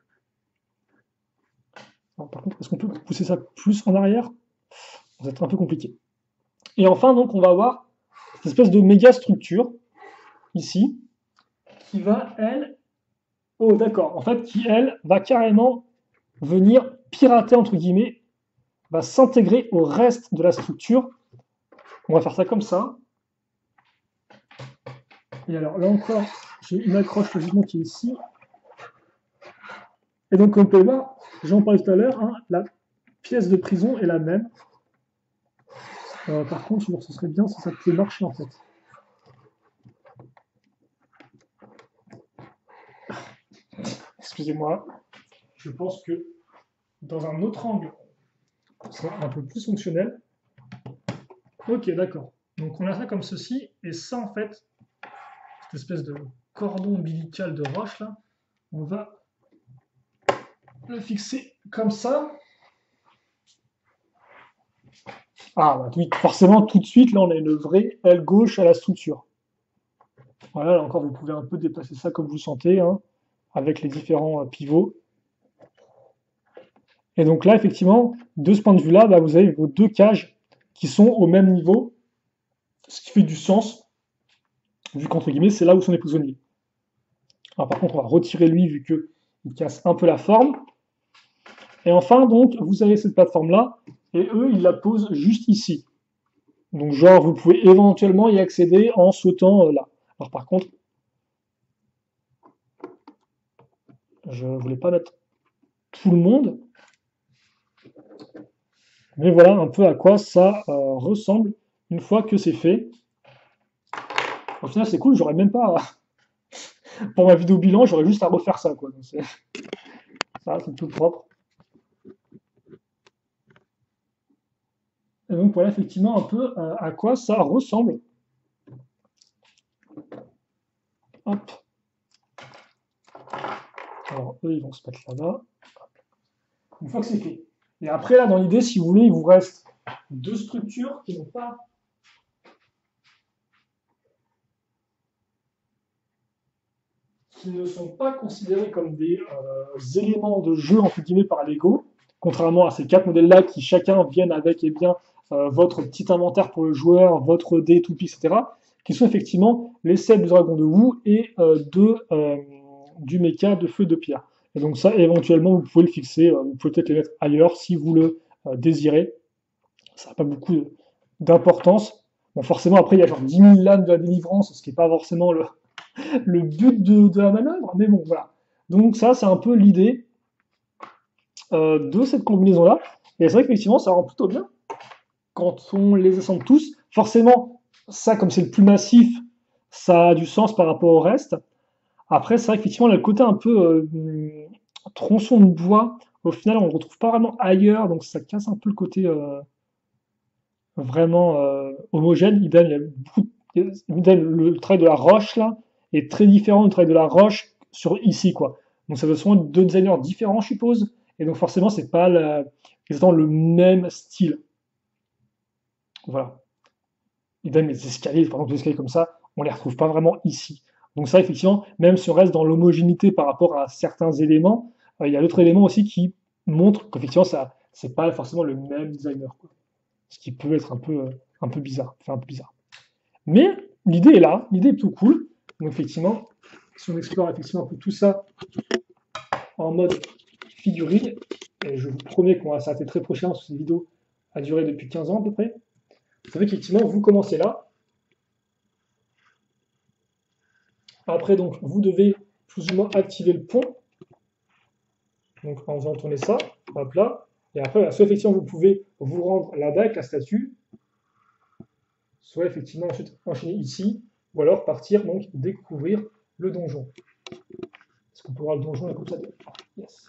[SPEAKER 1] Alors, par contre, est-ce qu'on peut pousser ça plus en arrière? Ça va être un peu compliqué. Et enfin, donc, on va avoir cette espèce de méga structure, ici, qui va, elle, oh d'accord, en fait, qui, elle, va carrément venir pirater, entre guillemets, va s'intégrer au reste de la structure. On va faire ça comme ça. Et alors, là encore, j'ai une accroche logiquement qui est ici. Et donc, comme vous pouvez voir, j'en parlais tout à l'heure, hein, la pièce de prison est la même. Euh, par contre, ce serait bien si ça pouvait marcher, en fait. Excusez-moi. Je pense que dans un autre angle, ce sera un peu plus fonctionnel. Ok, d'accord. Donc on a ça comme ceci, et ça en fait, cette espèce de cordon ombilical de roche là, on va le fixer comme ça. Ah bah oui, forcément tout de suite là on a une vraie aile gauche à la structure. Voilà, là encore vous pouvez un peu déplacer ça comme vous sentez, hein, avec les différents euh, pivots. Et donc là effectivement, de ce point de vue-là, bah, vous avez vos deux cages qui sont au même niveau, ce qui fait du sens, vu qu'entre guillemets c'est là où sont les prisonniers. Alors par contre on va retirer lui vu qu'il casse un peu la forme. Et enfin donc vous avez cette plateforme là, et eux ils la posent juste ici. Donc genre vous pouvez éventuellement y accéder en sautant euh, là. Alors par contre, je voulais pas mettre tout le monde, mais voilà un peu à quoi ça euh, ressemble une fois que c'est fait. Au final c'est cool, j'aurais même pas, pour ma vidéo bilan, j'aurais juste à refaire ça quoi. Donc, c'est ça, c'est tout propre. Et donc voilà effectivement un peu euh, à quoi ça ressemble. Hop. Alors eux ils vont se mettre là-bas. Une fois que c'est fait. Et après là dans l'idée, si vous voulez, il vous reste deux structures qui n'ont pas qui ne sont pas considérés comme des euh, éléments de jeu entre guillemets par Lego, contrairement à ces quatre modèles-là qui chacun viennent avec eh bien, euh, votre petit inventaire pour le joueur, votre dé, toupie, et cetera, qui sont effectivement les sept du dragon de Wu et euh, de, euh, du mecha de feu de pierre. Et donc ça, éventuellement, vous pouvez le fixer, euh, vous pouvez peut-être les mettre ailleurs si vous le euh, désirez. Ça n'a pas beaucoup d'importance. Bon, forcément, après, il y a genre dix mille lames de la délivrance, ce qui n'est pas forcément le, le but de, de, la manœuvre, mais bon, voilà. Donc ça, c'est un peu l'idée euh, de cette combinaison-là. Et c'est vrai qu'effectivement, ça rend plutôt bien quand on les assemble tous. Forcément, ça, comme c'est le plus massif, ça a du sens par rapport au reste. Après, c'est vrai qu'effectivement, là, le côté un peu euh, hum, tronçon de bois, au final, on ne le retrouve pas vraiment ailleurs, donc ça casse un peu le côté euh, vraiment euh, homogène. Idem, il y a beaucoup de- idem, le travail de la roche, là, est très différent du travail de la roche sur ici, quoi. Donc ça doit être deux designers différents, je suppose, et donc forcément, c'est pas la- exactement le même style. Voilà. Idem, les escaliers, par exemple, les escaliers comme ça, on les retrouve pas vraiment ici. Donc ça, effectivement, même si on reste dans l'homogénéité par rapport à certains éléments, euh, il y a d'autres éléments aussi qui montrent qu'effectivement, ça, c'est pas forcément le même designer, quoi. Ce qui peut être un peu, euh, un peu bizarre, enfin un peu bizarre. Mais l'idée est là, l'idée est plutôt cool. Donc effectivement, si on explore effectivement un peu tout ça en mode figurine, et je vous promets qu'on va s'arrêter très prochainement parce que cette vidéo a duré depuis quinze ans à peu près, ça fait qu'effectivement, vous commencez là. Après, donc, vous devez plus ou moins activer le pont, donc en faisant tourner ça, hop là. Et après, bah, soit effectivement, vous pouvez vous rendre là-bas avec la statue, soit effectivement ensuite enchaîner ici, ou alors partir donc découvrir le donjon. Est-ce qu'on peut voir le donjon là comme ça? Yes.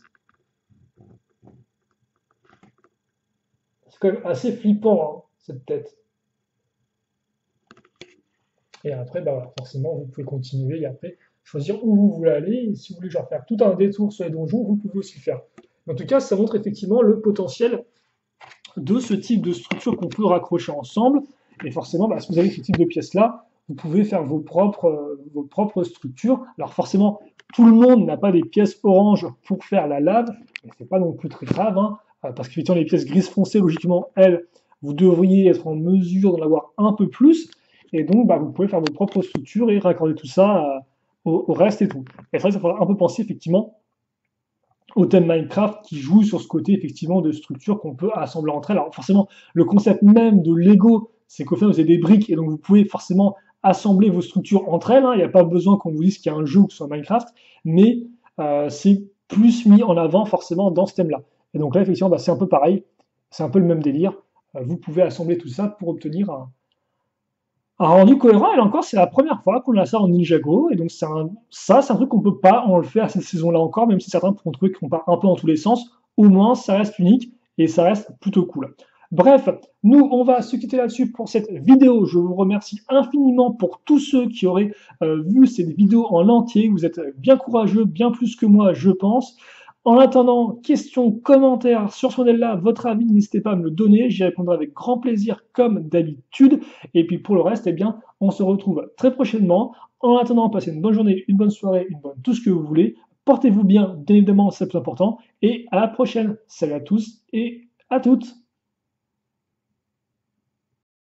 [SPEAKER 1] C'est quand même assez flippant, hein, cette tête. Et après, bah, voilà, forcément, vous pouvez continuer et après choisir où vous voulez aller. Et si vous voulez genre faire tout un détour sur les donjons, vous pouvez aussi le faire. En tout cas, ça montre effectivement le potentiel de ce type de structure qu'on peut raccrocher ensemble. Et forcément, bah, si vous avez ce type de pièces-là, vous pouvez faire vos propres, euh, vos propres structures. Alors forcément, tout le monde n'a pas des pièces orange pour faire la lave, mais c'est pas non plus très grave, hein, euh, parce qu'effectivement, les pièces grises foncées, logiquement, elles, vous devriez être en mesure d'en avoir un peu plus. Et donc, bah, vous pouvez faire vos propres structures et raccorder tout ça euh, au, au, reste et tout. Et c'est vrai que ça faudra un peu penser, effectivement, au thème Minecraft qui joue sur ce côté effectivement de structure qu'on peut assembler entre elles. Alors forcément, le concept même de Lego, c'est qu'au final, vous avez des briques et donc vous pouvez forcément assembler vos structures entre elles, hein. Il n'y a pas besoin qu'on vous dise qu'il y a un jeu ou que ce soit Minecraft, mais euh, c'est plus mis en avant forcément dans ce thème-là. Et donc là, effectivement, bah, c'est un peu pareil, c'est un peu le même délire. Euh, vous pouvez assembler tout ça pour obtenir un, un rendu cohérent. Et là encore, c'est la première fois qu'on a ça en Ninjago. Et donc, c'est un, ça, c'est un truc qu'on peut pas, on le fait à cette saison-là encore, même si certains pourront trouver qu'on part un peu dans tous les sens. Au moins, ça reste unique et ça reste plutôt cool. Bref, nous, on va se quitter là-dessus pour cette vidéo. Je vous remercie infiniment pour tous ceux qui auraient euh, vu cette vidéo en entier. Vous êtes bien courageux, bien plus que moi, je pense. En attendant, questions, commentaires sur ce modèle-là, votre avis, n'hésitez pas à me le donner. J'y répondrai avec grand plaisir, comme d'habitude. Et puis pour le reste, eh bien, on se retrouve très prochainement. En attendant, passez une bonne journée, une bonne soirée, une bonne tout ce que vous voulez. Portez-vous bien, bien évidemment, c'est le plus important. Et à la prochaine. Salut à tous et à toutes.